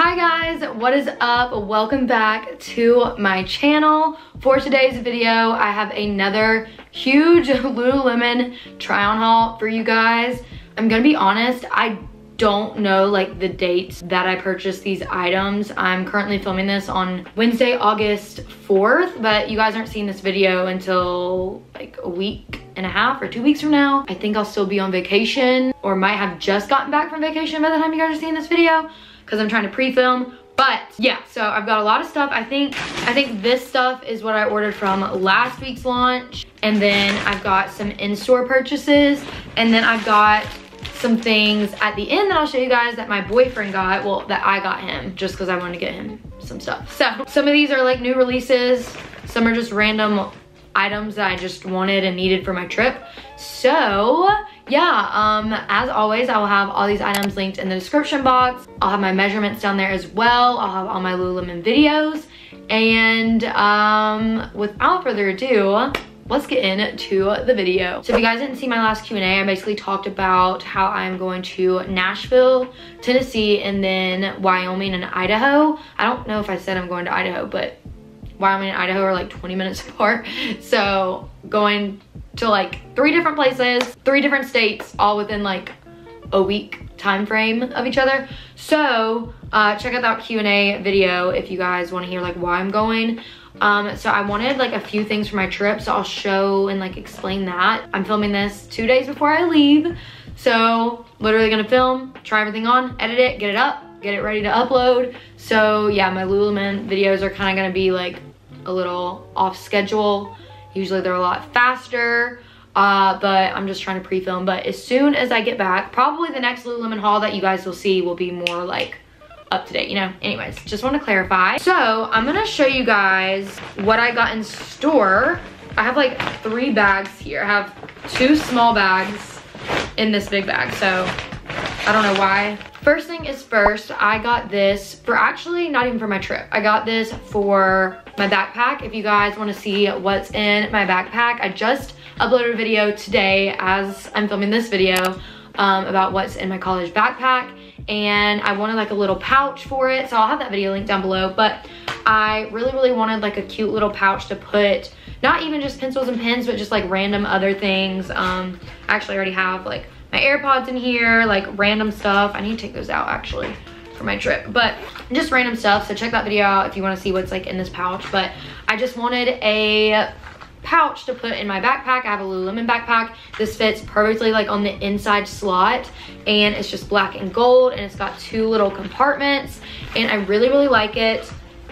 Hi guys, what is up? Welcome back to my channel. For today's video, I have another huge Lululemon try on haul for you guys. I'm gonna be honest, I don't know like the dates that I purchased these items. I'm currently filming this on Wednesday, August 4th, but you guys aren't seeing this video until like a week and a half or 2 weeks from now. I think I'll still be on vacation or might have just gotten back from vacation by the time you guys are seeing this video, because I'm trying to pre-film. But yeah, so I've got a lot of stuff. I think this stuff is what I ordered from last week's launch, and then I've got some in-store purchases, and then I've got some things at the end that I'll show you guys that my boyfriend got, well, that I got him just because I wanted to get him some stuff. So some of these are like new releases, some are just random items that I just wanted and needed for my trip. So yeah, as always, I will have all these items linked in the description box. I'll have my measurements down there as well. I'll have all my Lululemon videos, and without further ado, let's get into the video. So if you guys didn't see my last Q&A, I basically talked about how I'm going to Nashville, Tennessee, and then Wyoming and Idaho. I don't know if I said I'm going to Idaho, but Wyoming and Idaho are like 20 minutes apart. So going to like 3 different places, 3 different states, all within like a week time frame of each other. So check out that Q&A video if you guys want to hear like why I'm going. So I wanted like a few things for my trip, so I'll show and like explain that. I'm filming this 2 days before I leave, so literally gonna film, try everything on, edit it, get it up, get it ready to upload. So yeah, my Lululemon videos are kind of gonna be like a little off schedule. Usually they're a lot faster, but I'm just trying to pre-film. But as soon as I get back, probably the next Lululemon haul that you guys will see will be more like up to date, you know. Anyways, just want to clarify. So I'm gonna show you guys what I got in store. I have like 3 bags here. I have 2 small bags in this big bag, so I don't know why. First thing is first, I got this for actually not even for my trip. I got this for my backpack. If you guys want to see what's in my backpack, I just uploaded a video today as I'm filming this video about what's in my college backpack, and I wanted like a little pouch for it, so I'll have that video linked down below. But I really wanted like a cute little pouch to put not even just pencils and pens, but just like random other things. I actually already have like my AirPods in here, like random stuff. I need to take those out actually for my trip, but just random stuff. So check that video out if you want to see what's like in this pouch. But I just wanted a pouch to put in my backpack. I have a Lululemon backpack. This fits perfectly like on the inside slot, and it's just black and gold, and it's got 2 little compartments, and I really like it,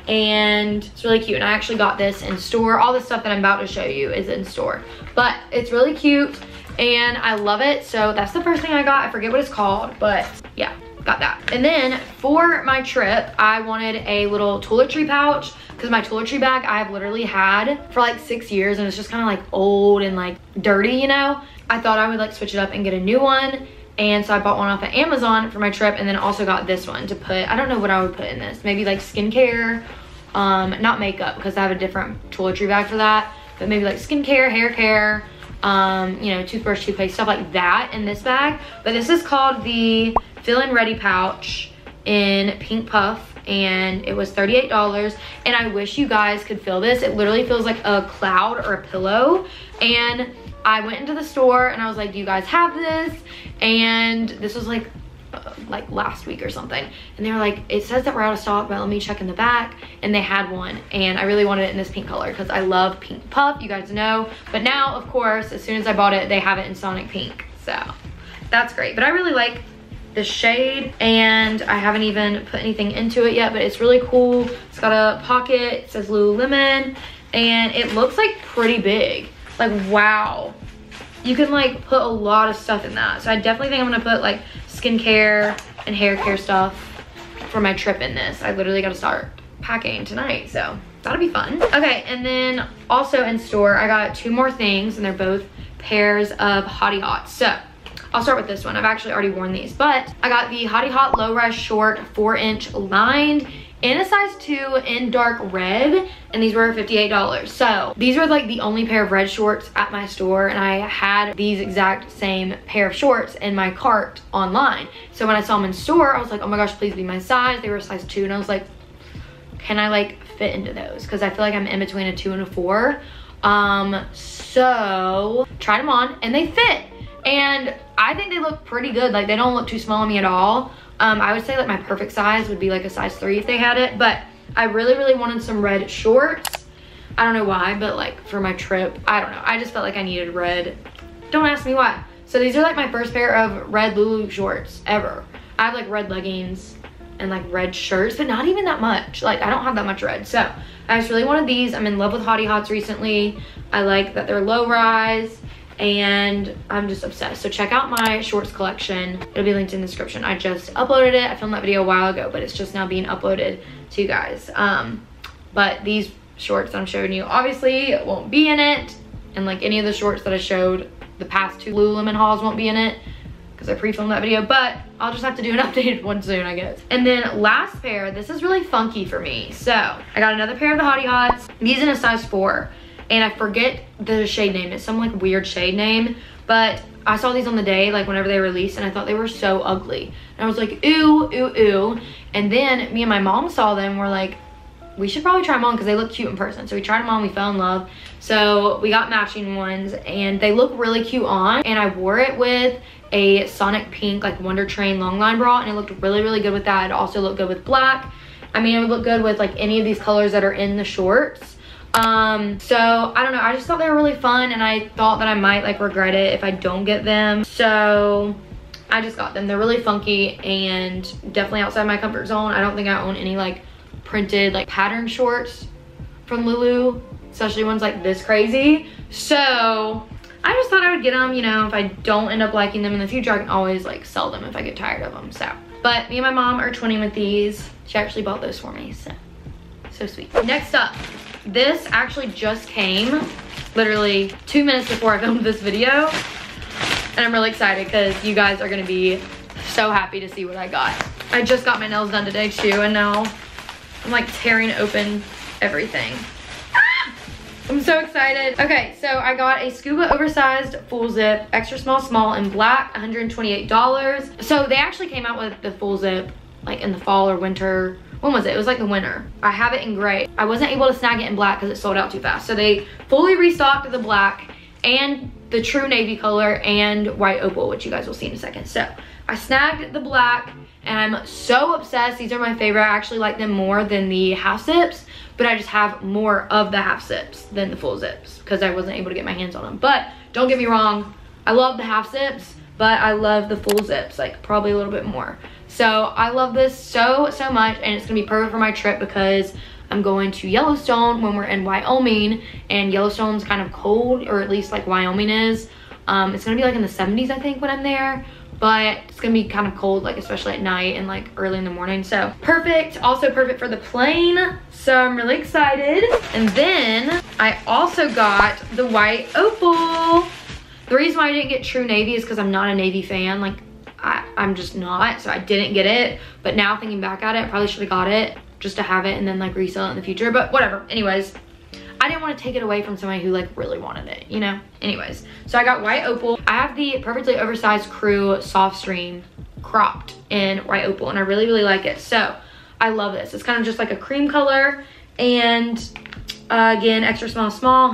and it's really cute. And I actually got this in store. All the stuff that I'm about to show you is in store, but it's really cute and I love it. So that's the first thing I got. I forget what it's called, but yeah, got that. And then for my trip, I wanted a little toiletry pouch, because my toiletry bag I have literally had for like 6 years, and it's just kind of like old and like dirty, you know. I thought I would like switch it up and get a new one, and so I bought one off of Amazon for my trip, and then also got this one to put, I don't know what I would put in this, maybe like skincare, not makeup because I have a different toiletry bag for that, but maybe like skincare, hair care, you know, toothbrush, toothpaste, stuff like that in this bag. But this is called the Feelin' Ready pouch in Pink Puff, and it was $38, and I wish you guys could feel this. It literally feels like a cloud or a pillow. And I went into the store and I was like, do you guys have this? And this was like last week or something, and they were like, it says that we're out of stock, but let me check in the back, and they had one, and I really wanted it in this pink color because I love Pink Puff, you guys know. But now of course, as soon as I bought it, they have it in Sonic Pink, so that's great. But I really like the shade, and I haven't even put anything into it yet, but it's really cool. It's got a pocket, it says Lululemon, and it looks like pretty big. Like, wow, you can like put a lot of stuff in that. So I definitely think I'm gonna put like skincare and hair care stuff for my trip in this. I literally gotta start packing tonight, so that'll be fun. Okay, and then also in store, I got 2 more things, and they're both pairs of Hottie Hots. So I'll start with this one. I've actually already worn these, but I got the Hottie Hot Low Rise Short 4-inch lined, in a size 2 in dark red, and these were $58. So these were like the only pair of red shorts at my store, and I had these exact same pair of shorts in my cart online. So when I saw them in store, I was like, oh my gosh, please be my size. They were a size 2, and I was like, can I like fit into those? Because I feel like I'm in between a 2 and a 4. So tried them on and they fit, and I think they look pretty good. Like, they don't look too small on me at all. I would say like my perfect size would be like a size 3 if they had it, but I really wanted some red shorts. I don't know why, but like for my trip, I don't know, I just felt like I needed red. Don't ask me why. So these are like my first pair of red Lulu shorts ever. I have like red leggings and like red shirts, but not even that much. Like, I don't have that much red. So I just really wanted these. I'm in love with Hottie Hots recently. I like that they're low rise, and I'm just obsessed. So check out my shorts collection. It'll be linked in the description. I just uploaded it. I filmed that video a while ago, but it's just now being uploaded to you guys. But these shorts that I'm showing you obviously won't be in it, and like any of the shorts that I showed the past 2 Lululemon hauls won't be in it because I pre-filmed that video, but I'll just have to do an updated one soon, I guess. And then last pair, this is really funky for me. So I got another pair of the Hottie Hots, these in a size 4, and I forget the shade name. It's some like weird shade name, but I saw these on the day, like whenever they released, and I thought they were so ugly. And I was like, ooh, ooh, ooh. And then me and my mom saw them, we're like, we should probably try them on because they look cute in person. So we tried them on, we fell in love. So we got matching ones, and they look really cute on. And I wore it with a Sonic Pink like Wonder Train long line bra, and it looked really good with that. It also looked good with black. I mean, it would look good with like any of these colors that are in the shorts. So I don't know, I just thought they were really fun, and I thought that I might like regret it if I don't get them. So I just got them. They're really funky and definitely outside my comfort zone. I don't think I own any like printed like pattern shorts from Lulu, especially ones like this crazy. So I just thought I would get them, you know, if I don't end up liking them in the future, I can always like sell them if I get tired of them. So, but me and my mom are twinning with these. She actually bought those for me, so sweet. Next up, this actually just came literally 2 minutes before I filmed this video, and I'm really excited because you guys are gonna be so happy to see what I got. I just got my nails done today too, and now I'm like tearing open everything. Ah! I'm so excited. Okay, so I got a Scuba oversized full zip, extra small in black, $128. So they actually came out with the full zip like in the fall or winter. When was it? It was like the winter. I have it in gray. I wasn't able to snag it in black because it sold out too fast. So they fully restocked the black and the true navy color and white opal, which you guys will see in a second. So I snagged the black, and I'm so obsessed. These are my favorite. I actually like them more than the half zips, but I just have more of the half zips than the full zips because I wasn't able to get my hands on them. But don't get me wrong, I love the half zips, but I love the full zips like probably a little bit more. So I love this so much, and it's gonna be perfect for my trip because I'm going to Yellowstone when we're in Wyoming, and Yellowstone's kind of cold, or at least like Wyoming is. It's gonna be like in the 70s, I think, when I'm there, but it's gonna be kind of cold, like especially at night and like early in the morning. So perfect. Also perfect for the plane, so I'm really excited. And then I also got the white opal. The reason why I didn't get true navy is because I'm not a navy fan. Like I'm just not, so I didn't get it. But now thinking back at it, I probably should have got it just to have it and then like resell it in the future, but whatever. Anyways, I didn't want to take it away from somebody who like really wanted it, you know? Anyways, so I got white opal. I have the perfectly oversized crew soft stream cropped in white opal, and I really like it. So I love this. It's kind of just like a cream color, and again, extra small,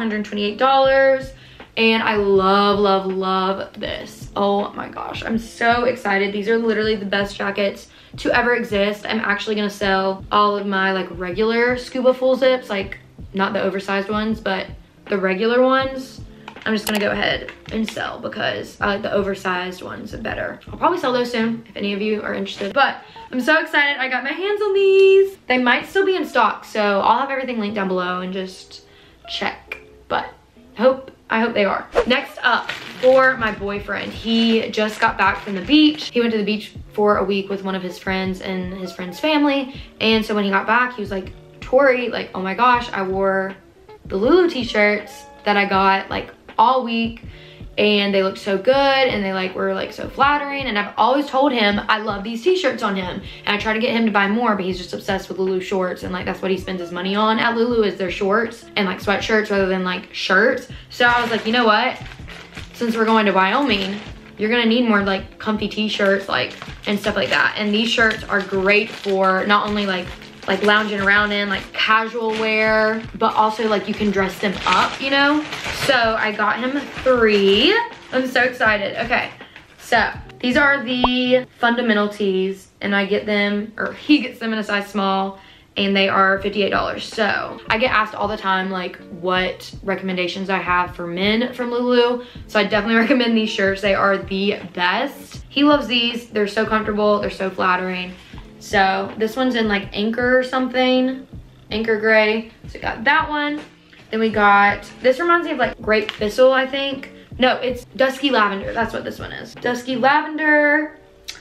$128. And I love this. Oh my gosh, I'm so excited. These are literally the best jackets to ever exist. I'm actually gonna sell all of my like regular scuba full zips, like not the oversized ones, but the regular ones. I'm just gonna go ahead and sell because I like the oversized ones better. I'll probably sell those soon if any of you are interested, but I'm so excited. I got my hands on these. They might still be in stock, so I'll have everything linked down below and just check, but I hope they are. Next up, for my boyfriend, he just got back from the beach. He went to the beach for a week with one of his friends and his friend's family, and so when he got back, he was like, Tori, like, oh my gosh, I wore the Lulu t-shirts that I got like all week, and they looked so good, and they like were like so flattering, and I've always told him I love these t-shirts on him, and I try to get him to buy more, but he's just obsessed with Lulu shorts, and like that's what he spends his money on at Lulu is their shorts and like sweatshirts rather than like shirts. So I was like, you know what, since we're going to Wyoming, you're gonna need more like comfy t-shirts like and stuff like that, and these shirts are great for not only like lounging around in like casual wear, but also like you can dress them up, you know. So I got him 3. I'm so excited. Okay, so these are the fundamental tees, and I get them, or he gets them in a size small, and they are $58. So I get asked all the time like what recommendations I have for men from Lulu, so I definitely recommend these shirts. They are the best. He loves these. They're so comfortable, they're so flattering. So this one's in like Anchor or something, Anchor gray. So we got that one. Then we got, this reminds me of like Grape Thistle, I think. No, it's Dusky Lavender. That's what this one is. Dusky Lavender,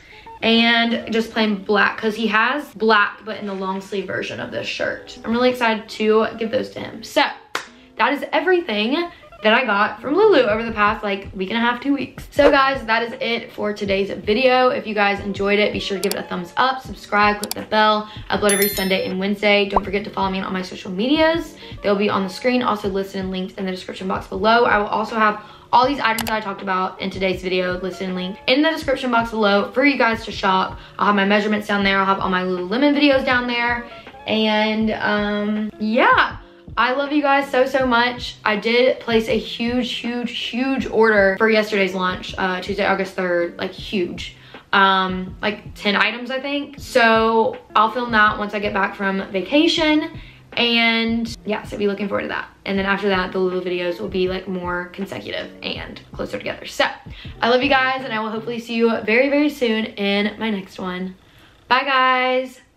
and just plain black, because he has black but in the long sleeve version of this shirt. I'm really excited to give those to him. So that is everything that I got from Lulu over the past like week and a half, 2 weeks. So guys, that is it for today's video. If you guys enjoyed it, be sure to give it a thumbs up, subscribe, click the bell. I upload every Sunday and Wednesday. Don't forget to follow me on all my social medias. They'll be on the screen, also listed and linked in the description box below. I will also have all these items that I talked about in today's video listed and linked in the description box below for you guys to shop. I'll have my measurements down there. I'll have all my Lululemon videos down there. And yeah. I love you guys so much. I did place a huge order for yesterday's launch, Tuesday, August 3rd, like huge. Like 10 items, I think. So I'll film that once I get back from vacation. And yeah, so be looking forward to that. And then after that, the Lulu videos will be like more consecutive and closer together. So I love you guys, and I will hopefully see you very soon in my next one. Bye guys.